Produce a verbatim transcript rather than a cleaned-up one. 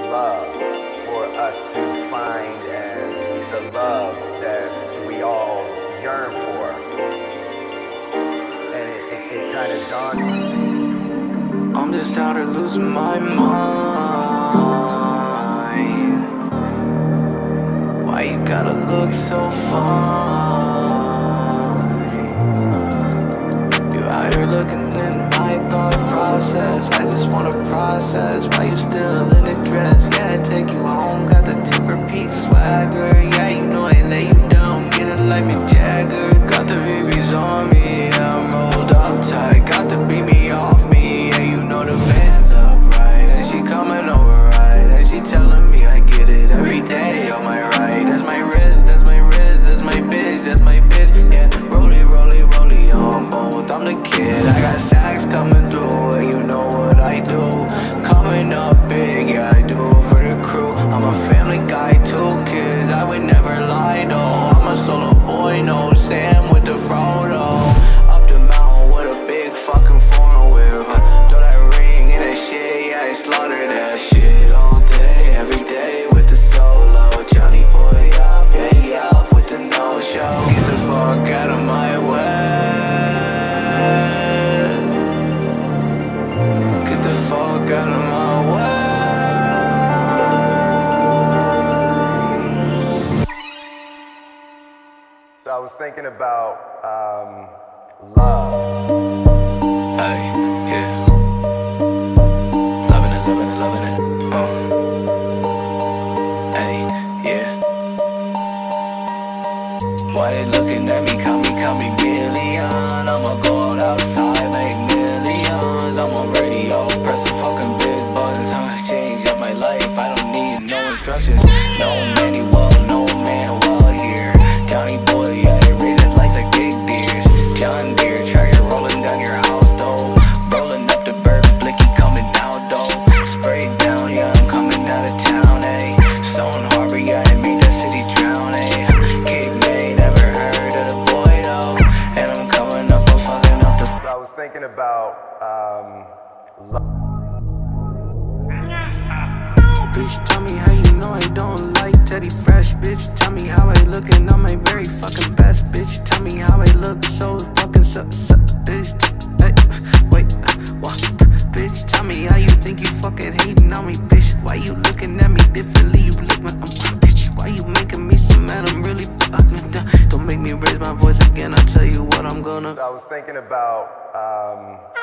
love for us to find, and the love that we all yearn for. And it, it, it kind of dawned. I'm just out here losing my mind. Why you gotta look so fine? You out here looking in my thought process. I just wanna process why you still in the dress. Yeah, I take you home, got the Tipper Peak swagger. Yeah, you know I lay you down, get it like Mick Jagger. Got the V Vs on me, yeah, I'm rolled up tight. Got the beat me off me, yeah, you know the band's up right. And she coming over right, and she telling me I get it every day on my right. That's my wrist, that's my wrist, that's my bitch, that's my bitch. Yeah, rollie, rollie, rollie on both. I'm the kid, I got stacks coming through, and you know what I do. Coming up big, yeah, I do it for the crew. I'm a family guy, two kids, I would never lie though. I'm a solo boy, no Sam with the Frodo. Up the mountain with a big fucking foreign whip. Throw that ring in that shit, yeah, I slaughter that shit all day, every day with the solo. Johnny boy up, yeah, he up with the no show. Get the fuck out of my way. Get the fuck out of my way. So I was thinking about um, love. Ay, yeah. Loving it, loving it, loving it. Uh. Ay, yeah. Why they looking at me, call me, call me million. I'ma go out outside, make millions. I'm on radio, pressing fucking big buttons. Huh? Change up my life, I don't need no instructions. No manual, no man well here. Johnny boy, yeah, they raise it like the big beers. John Deere tractor rolling down your house though. Rolling up the bird, blicky coming out though. Sprayed down, yeah, I'm coming out of town, ayy. Stone Harbor, yeah, I made that city drown, ayy. Cape May, never heard of the boy though. And I'm coming up, I'm fucking up the. So I was thinking about um, love. Bitch, tell me how you know I don't like Teddy Fresh. Bitch, tell me how I look and I'm my very fucking best. Bitch, tell me how I look so fucking so, so bitch, hey, wait, what? Bitch, tell me how you think you fucking hating on me, bitch. Why you looking at me differently? You look when I'm bitch. Why you making me so mad? I'm really fucking done. Don't make me raise my voice again. I'll tell you what I'm gonna. So I was thinking about um,